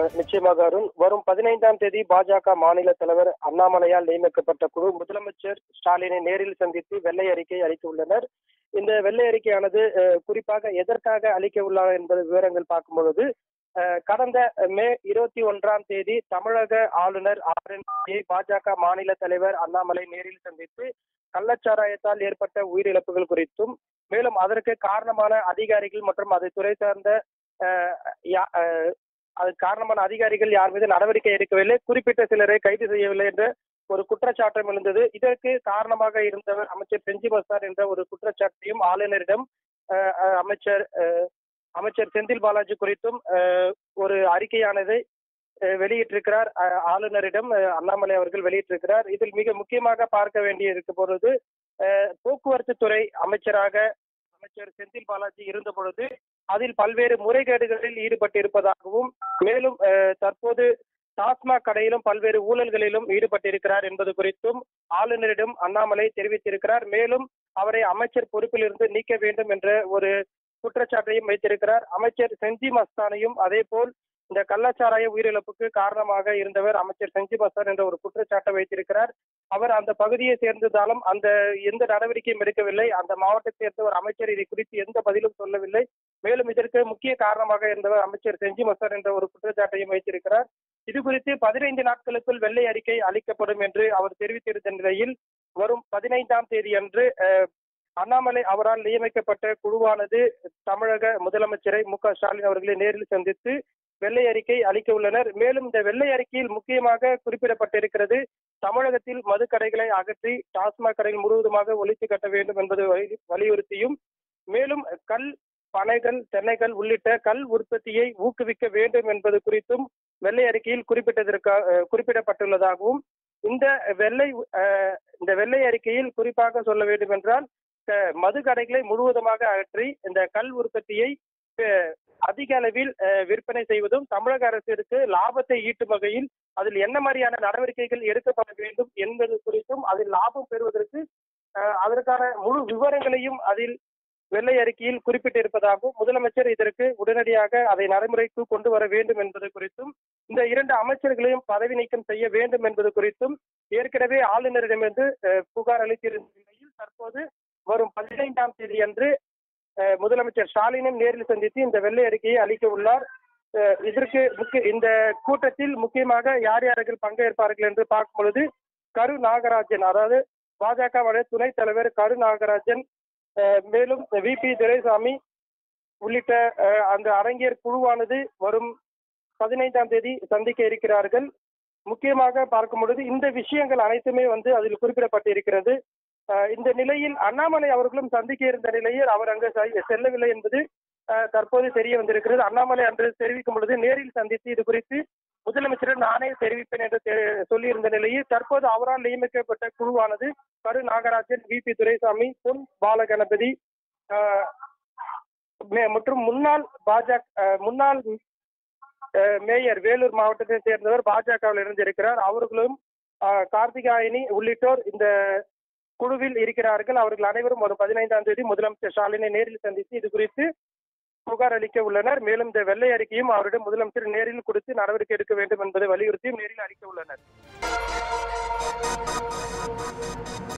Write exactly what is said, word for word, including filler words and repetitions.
நிச்சயமாக அருண். வரும் பதினைந்தாம் தேதி பாஜக மாநில தலைவர் அண்ணாமலையால் நியமிக்கப்பட்ட குழு முதலமைச்சர் ஸ்டாலினை நேரில் சந்தித்து வெள்ளை அறிக்கை அளித்துள்ளனர். இந்த வெள்ளை அறிக்கையானது குறிப்பாக எதற்காக அளிக்க உள்ளார் என்பது விவரங்கள் பார்க்கும் பொழுது, கடந்த மே இருபத்தி ஒன்றாம் தேதி தமிழக ஆளுநர் ஆர் என் ரவியை பாஜக மாநில தலைவர் அண்ணாமலை நேரில் சந்தித்து கள்ளச்சாராயத்தால் ஏற்பட்ட உயிரிழப்புகள் குறித்தும், மேலும் அதற்கு காரணமான அதிகாரிகள் மற்றும் அதை துறை சார்ந்த அதுக்கு காரணமான அதிகாரிகள் யார் மீது நடவடிக்கை எடுக்கவில்லை, குறிப்பிட்ட சிலரை கைது செய்யவில்லை என்ற ஒரு குற்றச்சாட்டம் எழுந்தது. இதற்கு காரணமாக இருந்தவர் அமைச்சர் செஞ்சி மஸ்தான் என்ற ஒரு குற்றச்சாட்டையும் ஆளுநரிடம் அமைச்சர் அமைச்சர் செந்தில் பாலாஜி குறித்தும் ஒரு அறிக்கையானதை வெளியிட்டிருக்கிறார். ஆளுநரிடம் அண்ணாமலை அவர்கள் வெளியிட்டிருக்கிறார். இதில் மிக முக்கியமாக பார்க்க வேண்டிய இருக்க பொழுது, போக்குவரத்து துறை அமைச்சராக அமைச்சர் செந்தில் பாலாஜி இருந்த பொழுது அதில் பல்வேறு முறைகேடுகளில் ஈடுபட்டிருப்பதாகவும், மேலும் தற்போது டாஸ்மாக் கடையிலும் பல்வேறு ஊழல்களிலும் ஈடுபட்டிருக்கிறார் என்பது குறித்தும் ஆளுநரிடம் அண்ணாமலை தெரிவித்திருக்கிறார். மேலும் அவரை அமைச்சர் பொறுப்பில் இருந்து நீக்க வேண்டும் என்ற ஒரு குற்றச்சாட்டையும் வைத்திருக்கிறார். அமைச்சர் செஞ்சி மஸ்தானையும் அதே போல் இந்த கள்ளச்சாராய உயிரிழப்புக்கு காரணமாக இருந்தவர் அமைச்சர் செஞ்சி மஸ்தான் என்ற ஒரு குற்றச்சாட்டை வைத்திருக்கிறார். அவர் அந்த பகுதியை சேர்ந்ததாலும் அந்த எந்த நடவடிக்கையும் எடுக்கவில்லை. அந்த மாவட்டத்தை சேர்ந்த ஒரு அமைச்சர் இதை குறித்து எந்த பதிலும் சொல்லவில்லை. மேலும் இதற்கு முக்கிய காரணமாக இருந்தவர் அமைச்சர் செஞ்சி மஸ்தான் என்ற ஒரு குற்றச்சாட்டையும் வைத்திருக்கிறார். இது குறித்து பதினைந்து நாட்களுக்குள் வெள்ளை அறிக்கை அளிக்கப்படும் என்று அவர் தெரிவித்திருந்த நிலையில், வரும் பதினைந்தாம் தேதி அன்று அண்ணாமலை அவரால் நியமிக்கப்பட்ட குழுவானது தமிழக முதலமைச்சரை மு க ஸ்டாலின் அவர்களை நேரில் சந்தித்து வெள்ளை அறிக்கை அளிக்க உள்ளனர். மேலும் இந்த வெள்ளை அறிக்கையில் முக்கியமாக குறிப்பிடப்பட்டிருக்கிறது, தமிழகத்தில் மதுக்கடைகளை அகற்றி டாஸ்மாக் கடைகள் முழுவதுமாக ஒழித்து கட்ட வேண்டும் என்பது வலியுறுத்தியும், மேலும் கல் பனைகள் தென்னைகள் உள்ளிட்ட கல் உற்பத்தியை ஊக்குவிக்க வேண்டும் என்பது குறித்தும் வெள்ளை அறிக்கையில் குறிப்பிட்டதற்காக குறிப்பிடப்பட்டுள்ளதாகவும், இந்த வெள்ளை இந்த வெள்ளை அறிக்கையில் குறிப்பாக சொல்ல வேண்டும் என்றால், மது கடைகளை முழுவதுமாக அகற்றி இந்த கல் உற்பத்தியை அதிக அளவில் விற்பனை செய்வதும், தமிழக அரசிற்கு லாபத்தை ஈட்டும் வகையில் அதில் என்ன மாதிரியான நடவடிக்கைகள் எடுக்கப்பட வேண்டும் என்பது குறித்தும், அதில் லாபம் பெறுவதற்கு அதற்கான முழு விவரங்களையும் அதில் வெள்ளை அறிக்கையில் குறிப்பிட்டிருப்பதாகவும், முதலமைச்சர் இதற்கு உடனடியாக அதை நடைமுறைக்கு கொண்டு வர வேண்டும் என்பது குறித்தும், இந்த இரண்டு அமைச்சர்களையும் பதவி நீக்கம் செய்ய வேண்டும் என்பது குறித்தும் ஏற்கனவே ஆளுநரிடமிருந்து புகார் அளித்திருந்த நிலையில், தற்போது வரும் பதினைந்தாம் தேதி அன்று முதலமைச்சர் ஸ்டாலினும் நேரில் சந்தித்து இந்த வெள்ளை அறிக்கையை அளிக்க உள்ளார். இதற்கு முக்கிய இந்த கூட்டத்தில் முக்கியமாக யார் யார்கள் பங்கேற்பார்கள் என்று பார்க்கும் பொழுது, கரு நாகராஜன், அதாவது பாஜக துணைத் தலைவர் கரு நாகராஜன், மேலும் வி பி துரைசாமி உள்ளிட்ட அந்த அரங்கியர் குழுவானது வரும் பதினைந்தாம் தேதி சந்திக்க இருக்கிறார்கள். முக்கியமாக பார்க்கும் பொழுது இந்த விஷயங்கள் அனைத்துமே வந்து அதில் குறிப்பிடப்பட்டிருக்கிறது. இந்த நிலையில் அண்ணாமலை அவர்களும் சந்திக்க இருந்த நிலையில் அவர் அங்கு செல்லவில்லை என்பது தற்போது தெரிய வந்திருக்கிறது. அண்ணாமலை அன்று தெரிவிக்கும் பொழுது நேரில் சந்தித்து இது குறித்து முதலமைச்சரிடம் நானே தெரிவிப்பேன் என்று சொல்லியிருந்த நிலையில், தற்போது அவரால் நியமிக்கப்பட்ட குழுவானது கரு நாகராஜன், வி பி துரைசாமி, பொன் பாலகணபதி மற்றும் முன்னாள் பாஜக முன்னாள் மேயர் வேலூர் மாவட்டத்தை சேர்ந்தவர் பாஜகவில் இருந்திருக்கிறார். அவர்களும் கார்த்திகாயனி உள்ளிட்டோர் இந்த குழுவில் இருக்கிறார்கள். அவர்கள் அனைவரும் ஒரு பதினைந்தாம் தேதி முதலமைச்சர் ஸ்டாலினை நேரில் சந்தித்து இது குறித்து புகார் அளிக்க உள்ளனர். மேலும் இந்த வெள்ளை அறிக்கையும் அவரிடம் முதலமைச்சர் நேரில் கொடுத்து நடவடிக்கை எடுக்க வேண்டும் என்பதை வலியுறுத்தியும் நேரில் அளிக்க உள்ளனர்.